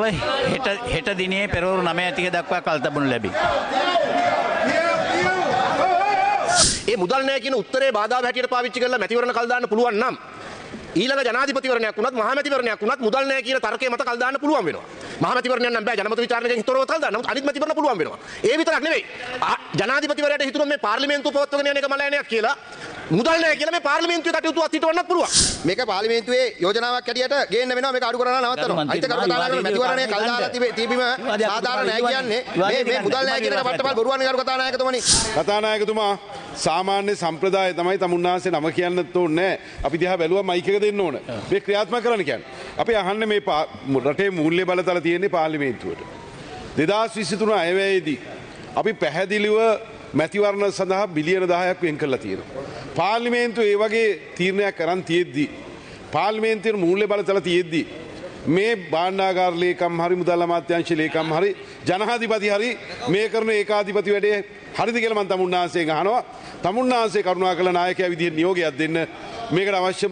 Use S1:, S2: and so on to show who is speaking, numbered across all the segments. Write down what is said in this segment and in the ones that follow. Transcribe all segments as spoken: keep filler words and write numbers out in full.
S1: බව හෙට හෙට දිනේ පෙරවරු නවය ටික දක්වා කල් තබනු ලැබේ.
S2: ඒ මුදල් නැහැ කියන උත්තරේ බාධාව හැටියට පාවිච්චි කරලා මැතිවරණ කල් දාන්න පුළුවන් නම් ඊළඟ ජනාධිපතිවරණයක් වුණත් මහමැතිවරණයක් වුණත් මුදල් නැහැ කියන තර්කය මත කල් දාන්න පුළුවන් වෙනවා. මහමැතිවරණයක් නම් බෑ ජනමත විචාරණයකින් හිතවරව කල් දාන්න. නමුත් අනිත් මැතිවරණ පුළුවන් වෙනවා. ඒ විතරක් නෙවෙයි. ජනාධිපතිවරයාට හිතුනොත් මේ පාර්ලිමේන්තුව පවත්වගෙන යන එක මලයනයක් කියලා මුදල් නැහැ කියලා මේ පාර්ලිමේන්තුවේ කටයුතු අත්හිටවන්නත් පුළුවන්.
S3: මේක පාර්ලිමේන්තුවේ යෝජනාවක් ඇටියට ගේන්න වෙනවා මේක අඩු කරලා නවත්තනවා. අයිත කරු කතානායක මැතිවරණයේ කල් දාලා තිබීම සාධාරණ නැහැ කියන්නේ මේ මේ මුදල් නැහැ කියන එක පට්ටපල් බොරුවන්නේ කරු කතානායකතුමනි.
S4: කතානායකතුමා සාමාන්‍ය සම්ප්‍රදාය තමයි තමුන්නාන්සේ නම කියන්නත් ඕනේ නැහැ. අපි දිහා බැලුවා මයික් එක දෙන්න ඕන. මේ ක්‍රියාත්මක කරන්න කියන්නේ. අපි අහන්නේ මේ රටේ මූල්‍ය බලතල තියෙන්නේ පාර්ලිමේන්තුවට. දෙදාස් විසිතුන අයවැයේදී අපි පැහැදිලිව මැතිවරණ සඳහා බිලියන දහයක් වෙන් කරලා තියෙනවා. පාර්ලිමේන්තුව ඒ වගේ තීරණයක් කරන් තියෙද්දි පාර්ලිමේන්තුවේ මූල්‍ය බලතල තියෙද්දි මේ භාණ්ඩාගාර ලේකම් හරි මුදල් අමාත්‍යාංශ ලේකම් හරි ජනාධිපති හරි මේ කරන ඒකාධිපති වැඩේ හරිද කියලා මම තමුන්නාන්සේගෙන් අහනවා. තමුන්නාන්සේ කරුණාකරලා නායකයා විදිහට නියෝගයක් දෙන්න මේකට අවශ්‍ය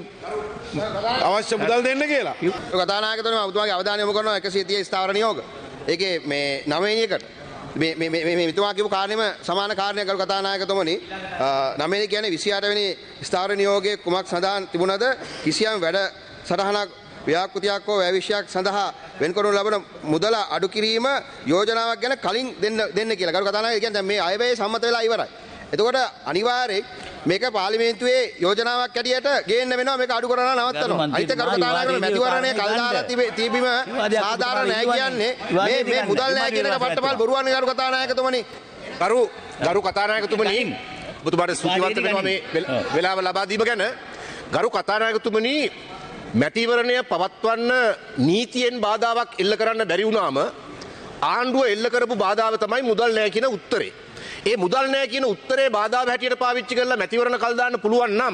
S4: අවශ්‍ය මුදල් දෙන්න කියලා.
S3: කතානායකතුමනි මම ඔබතුමාගේ අවධානය යොමු කරනවා එකසිය තිහ ස්ථාවර නියෝග. ඒකේ මේ නවවෙනි එකට මේ මේ මේ මේ මෙතුමා කියපු කාරණේම සමාන කාරණයක් කරු කතානායකතුමනි නවවෙනි කියන්නේ විසි අට වෙනි ස්ථාවර නියෝගයේ කුමක් සඳහන් තිබුණද කිසියම් වැඩ සටහනක් ව්‍යාපෘතියක් හෝ වැවිෂයක් සඳහා වෙන් කරනු ලබන මුදල අඩු කිරීම යෝජනාවක් ගැන කලින් දෙන්න දෙන්න කියලා. කරු කතානායක කියන්නේ දැන් මේ අයවැය සම්මත වෙලා ඉවරයි. එතකොට අනිවාර්යයෙන් මේක පාර්ලිමේන්තුවේ යෝජනාවක් ඇටියට ගේන්න වෙනවා මේක අඩු කරලා නවත්තනවා. අයිත කරු කතානායක මැතිවරණයේ කල් දාලා තිබීම සාධාරණ නැහැ කියන්නේ මේ මේ මුදල් නැහැ කියන එක පට්ටපල් බොරුවන්නේ කරු කතානායකතුමනි.
S2: කරු ගරු කතානායකතුමනි ඔබතුමාට ස්තුතිවන්ත වෙනවා මේ වෙලාව ලබා දීම ගැන. ගරු කතානායකතුමනි මැතිවරණය පවත්වන්න නීතියෙන් බාධාවක් එල්ල කරන්න බැරි වුණාම ආණ්ඩුව එල්ල කරපු බාධාව තමයි මුදල් නැහැ කියන උත්තරේ. ඒ මුදල් නැහැ කියන උත්තරේ බාධාව හැටියට පාවිච්චි කරලා මැතිවරණ කල් දාන්න පුළුවන් නම්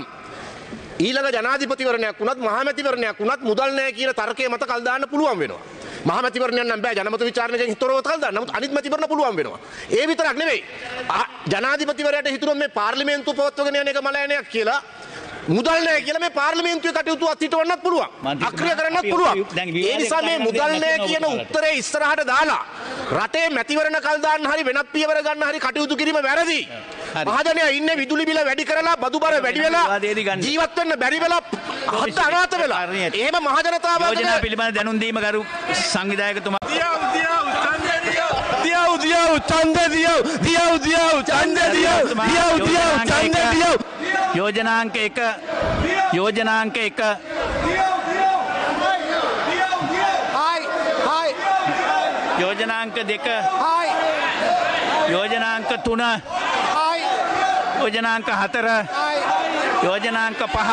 S2: ඊළඟ ජනාධිපතිවරණයක් වුණත් මහමැතිවරණයක් වුණත් මුදල් නැහැ කියන තර්කය මත කල් දාන්න පුළුවන් වෙනවා. මහමැතිවරණයක් නම් බෑ ජනමත විචාරණයකින් හිතවරව කල් දාන්න. නමුත් අනිත් මැතිවරණ පුළුවන් වෙනවා. ඒ විතරක් නෙවෙයි. ජනාධිපතිවරයාට හිතුනොත් මේ පාර්ලිමේන්තුව පවත්වගෙන යන එක මලයනයක් කියලා මුදල් නැහැ කියලා මේ පාර්ලිමේන්තුවේ කටයුතු අත්හිටවන්නත් පුළුවන්. අක්‍රිය කරන්නත් පුළුවන්. ඒ නිසා මේ මුදල් නැහැ කියන උත්තරේ ඉස්සරහට දාලා රටේ මැතිවරණ කල් දාන්න හරි වෙනත් පියවර ගන්න හරි කටයුතු කිරීම වැරදි. මහජනයා ඉන්නේ විදුලි බිල වැඩි කරලා බදු බර වැඩි වෙලා ජීවත් වෙන්න බැරි වෙලා හත් අනාථ වෙලා. එහෙම මහජනතාව
S1: යෝජනා පිළිබඳ දැනුම් දීම කරු සංවිධායකතුමා.
S5: දියව් දියව් ඡන්ද දියව් දියව් දියව් ඡන්ද දියව් දියව් දියව් ඡන්ද දියව්
S1: යෝජනාංක එක යෝජනාංක එක යෝජනාංක දෙක යෝජනාංක තුන යෝජනාංක හතර යෝජනාංක පහ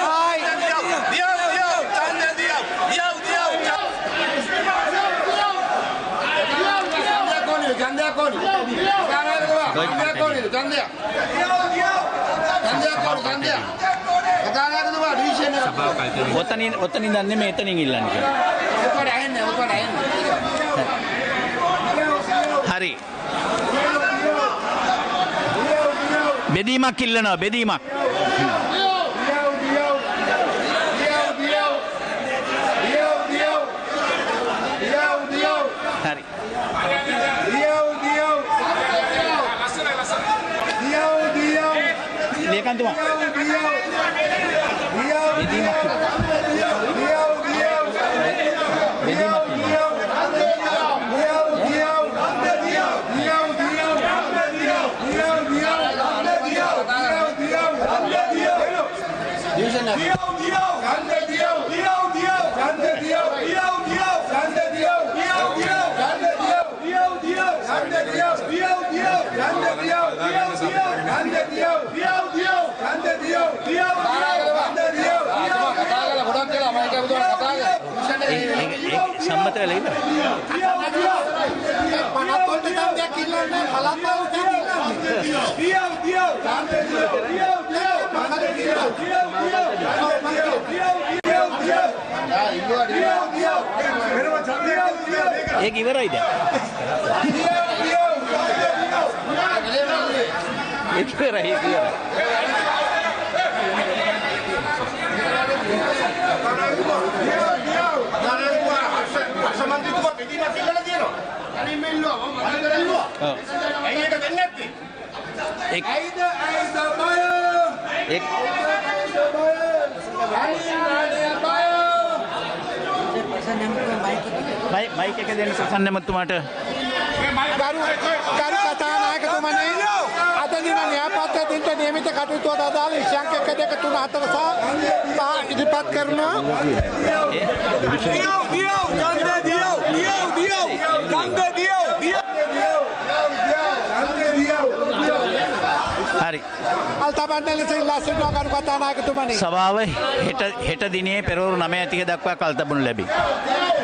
S1: ඔතනින් ඔතනින් දන්නේ මේ එතනින් ඉල්ලන්නේ. හරි. බෙදීමක් ඉල්ලනවා බෙදීමක්. හරි. ලේකම්තුමා. බෙදීමක් සම්මත වෙලා ඉන්න. ඒක ඉවරයි දැන්. ඒක ඉවරයි ඒක ඉවරයි.
S2: සමන්ත්‍රීතුමා ඇයි ඒක දෙන්නේ නැත්තේ?
S1: එක්
S2: ඇයිද ඇයිද බය?
S1: එක් මයි මයික් එක දෙන්න සසන් ඇමතුමාට.
S6: ගරු කතානායකතුමනි අද දින න්‍යායපත්‍රයට නියමිත කටයුතුවට අදාළ විෂයන් එක දෙක තුන හතර සහ පහ ඉදිරිපත් කරනවා. දියෝ දියෝ ගංග දියෝ දියෝ දියෝ ගංග දියෝ
S1: හරි.
S6: අල්තබන්ඩ ලෙස ඉල්ලා සිටිනවා ගරු කතානායකතුමනි.
S1: සභාව හෙට හෙට දිනේ පෙරවරු නවය තිහ දක්වා කල් තබනු ලැබේ.